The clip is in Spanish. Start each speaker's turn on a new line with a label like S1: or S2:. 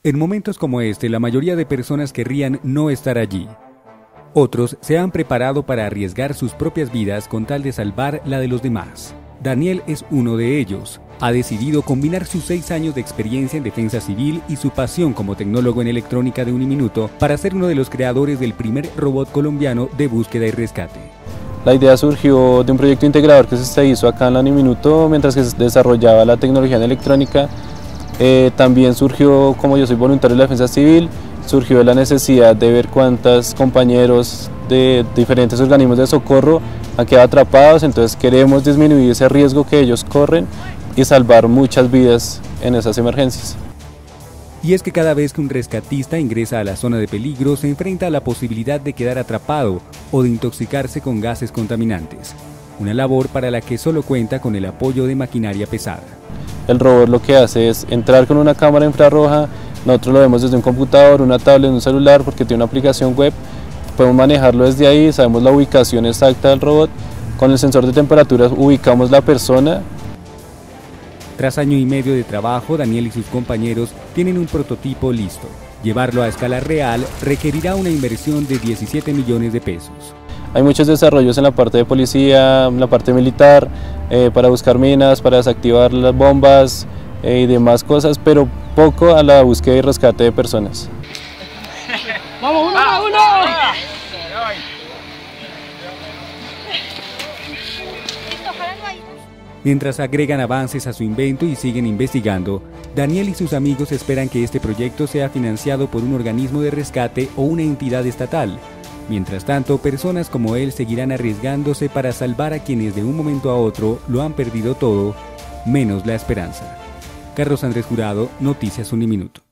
S1: En momentos como este, la mayoría de personas querrían no estar allí. Otros se han preparado para arriesgar sus propias vidas con tal de salvar la de los demás. Daniel es uno de ellos. Ha decidido combinar sus 6 años de experiencia en defensa civil y su pasión como tecnólogo en electrónica de Uniminuto para ser uno de los creadores del primer robot colombiano de búsqueda y rescate.
S2: La idea surgió de un proyecto integrador que se hizo acá en la Uniminuto mientras que se desarrollaba la tecnología en electrónica. También surgió, como yo soy voluntario de la defensa civil, surgió de la necesidad de ver cuántos compañeros de diferentes organismos de socorro han quedado atrapados, entonces queremos disminuir ese riesgo que ellos corren y salvar muchas vidas en esas emergencias.
S1: Y es que cada vez que un rescatista ingresa a la zona de peligro se enfrenta a la posibilidad de quedar atrapado o de intoxicarse con gases contaminantes, una labor para la que solo cuenta con el apoyo de maquinaria pesada.
S2: El robot lo que hace es entrar con una cámara infrarroja, nosotros lo vemos desde un computador, una tablet, un celular, porque tiene una aplicación web, podemos manejarlo desde ahí, sabemos la ubicación exacta del robot, con el sensor de temperaturas ubicamos la persona.
S1: Tras año y medio de trabajo, Daniel y sus compañeros tienen un prototipo listo. Llevarlo a escala real requerirá una inversión de 17 millones de pesos.
S2: Hay muchos desarrollos en la parte de policía, en la parte militar, para buscar minas, para desactivar las bombas y demás cosas, pero poco a la búsqueda y rescate de personas.
S3: ¡Vamos, uno!
S1: Mientras agregan avances a su invento y siguen investigando, Daniel y sus amigos esperan que este proyecto sea financiado por un organismo de rescate o una entidad estatal. Mientras tanto, personas como él seguirán arriesgándose para salvar a quienes de un momento a otro lo han perdido todo, menos la esperanza. Carlos Andrés Jurado, Noticias Uniminuto.